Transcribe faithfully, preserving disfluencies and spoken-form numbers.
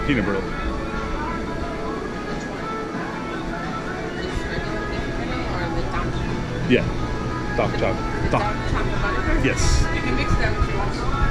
peanut brittle. Yeah. Dark chocolate. Dark chocolate butter? Yes. You can mix them if you want.